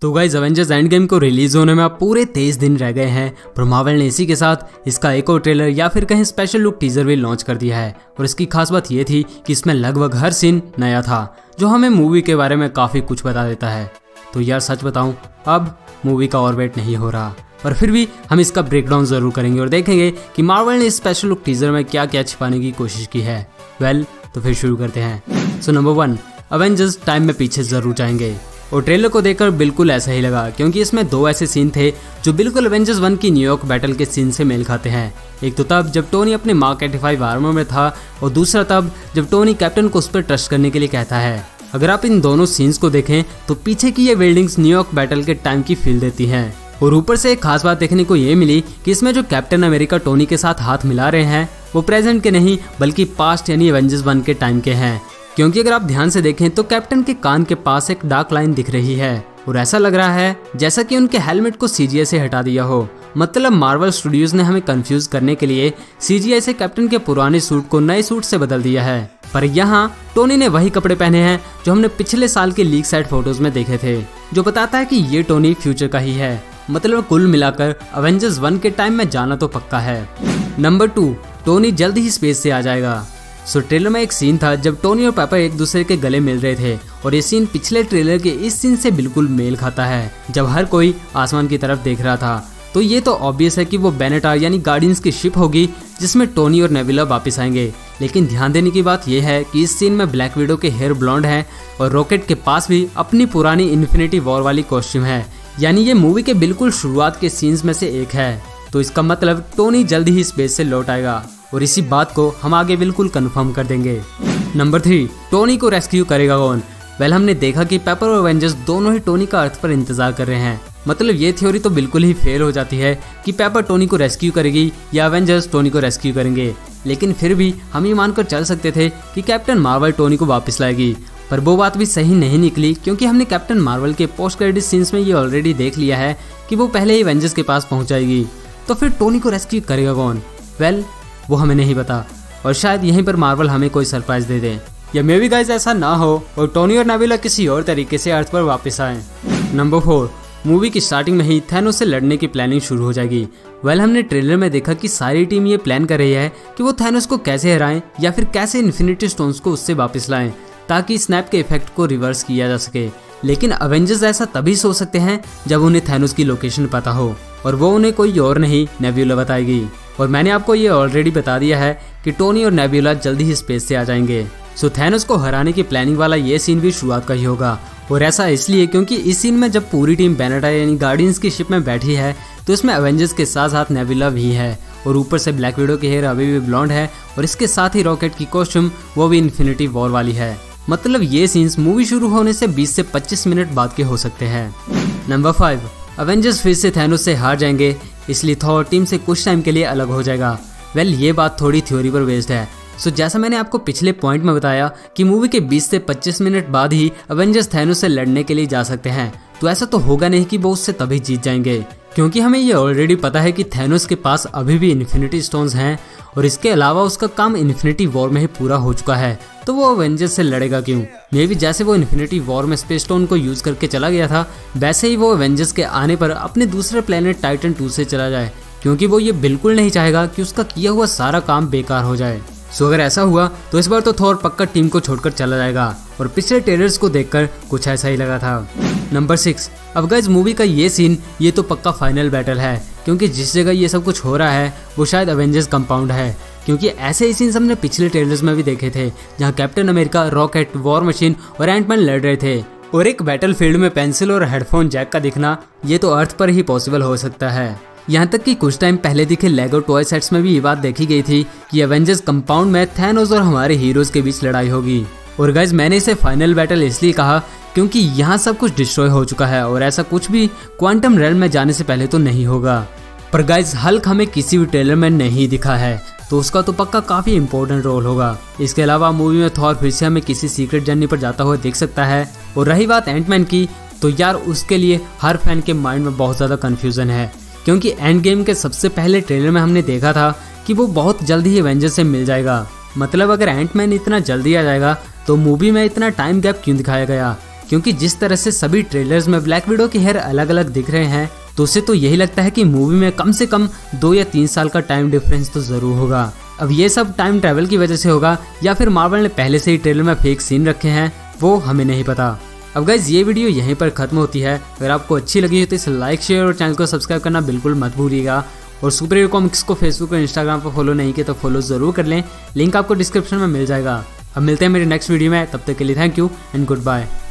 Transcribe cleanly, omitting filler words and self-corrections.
तो guys Avengers Endgame को release होने में अब पूरे 23 दिन रह गए हैं, पर मार्वल ने इसी के साथ इसका एक और ट्रेलर या फिर कहीं स्पेशल लुक टीजर भी लॉन्च कर दिया है। और इसकी खास बात ये थी कि इसमें लगभग हर सीन नया था, जो हमें मूवी के बारे में काफी कुछ बता देता है। तो यार सच बताऊं, अब मूवी का और वेट नहीं हो रहा, पर फिर भी हम इसका ब्रेकडाउन जरूर करेंगे और देखेंगे कि मार्वल ने इस स्पेशल लुक टीजर में क्या क्या छिपाने की कोशिश की है। तो फिर शुरू करते हैं। सो नंबर 1, एवेंजर्स टाइम में पीछे जरूर जाएंगे। और ट्रेलर को देखकर बिल्कुल ऐसा ही लगा, क्योंकि इसमें दो ऐसे सीन थे जो बिल्कुल एवेंजर्स 1 की न्यूयॉर्क बैटल के सीन से मेल खाते हैं। एक तो तब जब टोनी अपने मार्क 85 आर्मर में था, और दूसरा तब जब टोनी कैप्टन को उस पर ट्रस्ट करने के लिए कहता है। अगर आप इन दोनों सीन्स को देखें तो पीछे की ये बिल्डिंग्स न्यूयॉर्क बैटल के टाइम की फील देती हैं। और ऊपर से एक खास बात देखने को ये मिली कि इसमें जो कैप्टन अमेरिका टोनी के साथ हाथ मिला रहे हैं वो प्रेजेंट के नहीं बल्कि पास्ट यानी एवेंजर्स 1 के टाइम के हैं। क्योंकि अगर आप ध्यान से देखें तो कैप्टन के कान के पास एक डार्क लाइन दिख रही है और ऐसा लग रहा है जैसा कि उनके हेलमेट को सीजीआई से हटा दिया हो। मतलब मार्वल स्टूडियोज ने हमें कंफ्यूज करने के लिए सीजीआई से कैप्टन के पुराने सूट को नए सूट से बदल दिया है, पर यहाँ टोनी ने वही कपड़े पहने हैं जो हमने पिछले साल के लीक साइड फोटोज में देखे थे, जो बताता है कि ये टोनी फ्यूचर का ही है। मतलब कुल मिलाकर एवेंजर्स 1 के टाइम में जाना तो पक्का है। नंबर 2, टोनी जल्द ही स्पेस से आ जाएगा। ट्रेलर में एक सीन था जब टोनी और पेपर एक दूसरे के गले मिल रहे थे, और ये सीन पिछले ट्रेलर के इस सीन से बिल्कुल मेल खाता है, जब हर कोई आसमान की तरफ देख रहा था। तो ये तो ऑब्वियस है कि वो बेनेटार यानी गार्डियंस की शिप होगी जिसमें टोनी और नेबुला वापस आएंगे। लेकिन ध्यान देने की बात यह है कि इस सीन में ब्लैक विडो के हेयर ब्लॉन्ड है और रॉकेट के पास भी अपनी पुरानी इन्फिनिटी वॉर वाली कॉस्ट्यूम है, यानी ये मूवी के बिल्कुल शुरुआत के सीन्स में से एक है। तो इसका मतलब टोनी जल्द ही स्पेस से लौट आएगा, और इसी बात को हम आगे बिल्कुल कंफर्म कर देंगे। नंबर 3, टोनी को रेस्क्यू करेगा कौन? हमने देखा कि पेपर और एवेंजर्स दोनों ही टोनी का अर्थ पर इंतजार कर रहे हैं। मतलब ये थ्योरी तो बिल्कुल ही फेल हो जाती है कि पेपर टोनी को रेस्क्यू करेगी या एवेंजर्स टोनी को रेस्क्यू करेंगे। लेकिन फिर भी हम ये मानकर चल सकते थे कि कैप्टन मार्वल टोनी को वापस लाएगी, पर वो बात भी सही नहीं निकली, क्योंकि हमने कैप्टन मार्वल के पोस्ट क्रेडिट सीन्स में ये ऑलरेडी देख लिया है कि वो पहले ही एवेंजर्स के पास पहुंच जाएगी। तो फिर टोनी को रेस्क्यू करेगा कौन? वो हमें नहीं पता, और शायद यहीं पर मार्वल हमें कोई सरप्राइज दे दे, या मे बी गाइस ऐसा ना हो और टोनी और नेबुला किसी और तरीके से अर्थ पर वापस आए। नंबर 4, मूवी की स्टार्टिंग में ही थैनोस से लड़ने की प्लानिंग शुरू हो जाएगी। हमने ट्रेलर में देखा कि सारी टीम ये प्लान कर रही है कि वो थैनोस को कैसे हराएं या फिर कैसे इन्फिनिटी स्टोन्स को उससे वापस लाएं, ताकि स्नैप के इफेक्ट को रिवर्स किया जा सके। लेकिन एवेंजर्स ऐसा तभी सोच सकते हैं जब उन्हें थैनोस की लोकेशन पता हो, और वो उन्हें कोई और नहीं नेबुला बताएगी। और मैंने आपको ये ऑलरेडी बता दिया है कि टोनी और नेबुला जल्दी ही स्पेस से आ जाएंगे। थैनोस को हराने की प्लानिंग वाला ये सीन भी शुरुआत का ही होगा, और ऐसा इसलिए क्योंकि इस सीन में जब पूरी टीम बेनेटार यानी गार्डियंस की शिप में बैठी है तो इसमें एवेंजर्स के साथ साथ नेबुला भी है, और ऊपर से ब्लैक विडो के हेयर अभी भी ब्लॉन्ड है, और इसके साथ ही रॉकेट की कॉस्ट्यूम वो भी इन्फिनिटी वॉर वाली है। मतलब ये सीन्स मूवी शुरू होने से 20 से 25 मिनट बाद के हो सकते हैं। नंबर 5, एवेंजर्स फिर से थैनोस से हार जाएंगे, इसलिए थॉर टीम से कुछ टाइम के लिए अलग हो जाएगा। ये बात थोड़ी थ्योरी पर बेस्ड है। जैसा मैंने आपको पिछले पॉइंट में बताया कि मूवी के 20 से 25 मिनट बाद ही एवेंजर्स थैनोस से लड़ने के लिए जा सकते हैं, तो ऐसा तो होगा नहीं कि वो उससे तभी जीत जाएंगे, क्योंकि हमें ये ऑलरेडी पता है कि थैनोस के पास अभी भी इन्फिनिटी स्टोन्स हैं, और इसके अलावा उसका काम इन्फिनिटी वॉर में ही पूरा हो चुका है। तो वो एवेंजर्स से लड़ेगा क्यों? मे भी जैसे वो इन्फिनिटी वॉर में स्पेस स्टोन को यूज करके चला गया था, वैसे ही वो एवेंजर्स के आने पर अपने दूसरे प्लेनेट टाइटन 2 से चला जाए, क्योंकि वो ये बिल्कुल नहीं चाहेगा कि उसका किया हुआ सारा काम बेकार हो जाए। अगर ऐसा हुआ तो इस बार तो थॉर पक्का टीम को छोड़कर चला जाएगा, और पिछले ट्रेलर्स को देखकर कुछ ऐसा ही लगा था। नंबर 6, अब गाइस मूवी का ये सीन ये तो पक्का फाइनल बैटल है, क्योंकि जिस जगह ये सब कुछ हो रहा है वो शायद एवेंजर्स कंपाउंड है, क्योंकि ऐसे ही सीन्स हमने पिछले ट्रेलर्स में भी देखे थे, जहाँ Captain America, Rocket, War Machine और एंटमैन लड़ रहे थे। और एक बैटल फील्ड में पेंसिल और हेडफोन जैक का दिखना ये तो अर्थ पर ही पॉसिबल हो सकता है। यहाँ तक कि कुछ टाइम पहले दिखे लेगो टॉय सेट्स में भी ये बात देखी गई थी कि एवेंजर्स कंपाउंड में थैनोस और हमारे हीरोज के बीच लड़ाई होगी। और गाइज मैंने इसे फाइनल बैटल इसलिए कहा क्योंकि यहाँ सब कुछ डिस्ट्रॉय हो चुका है, और ऐसा कुछ भी क्वांटम रेल्म में जाने से पहले तो नहीं होगा। पर गाइज हल्क हमें किसी भी ट्रेलर में नहीं दिखा है, तो उसका तो पक्का काफी इंपॉर्टेंट रोल होगा। इसके अलावा मूवी में थॉर फिर से हमें किसी सीक्रेट जर्नी पर जाता हुआ देख सकता है। और रही बात एंटमैन की, तो यार उसके लिए हर फैन के माइंड में बहुत ज्यादा कंफ्यूजन है, क्योंकि एंड गेम के सबसे पहले ट्रेलर में हमने देखा था कि वो बहुत जल्द ही एवेंजर्स से मिल जाएगा। मतलब अगर एंटमैन इतना जल्दी आ जाएगा तो मूवी में इतना टाइम गैप क्यों दिखाया गया? क्योंकि जिस तरह से सभी ट्रेलर्स में ब्लैक विडो के हेयर अलग अलग दिख रहे हैं तो उससे तो यही लगता है कि मूवी में कम से कम 2 या 3 साल का टाइम डिफरेंस तो जरूर होगा। अब ये सब टाइम ट्रैवल की वजह से होगा या फिर मार्वल ने पहले से ही ट्रेलर में फेक सीन रखे हैं, वो हमें नहीं पता। अब गाइज ये वीडियो यहीं पर खत्म होती है। अगर आपको अच्छी लगी हो तो इसे लाइक शेयर और चैनल को सब्सक्राइब करना बिल्कुल मत भूलिएगा। और सुपर हीरो कॉमिक्स को फेसबुक और इंस्टाग्राम पर फॉलो नहीं किया तो फॉलो जरूर कर लें, लिंक आपको डिस्क्रिप्शन में मिल जाएगा। अब मिलते हैं मेरे नेक्स्ट वीडियो में, तब तक के लिए thank you and good bye.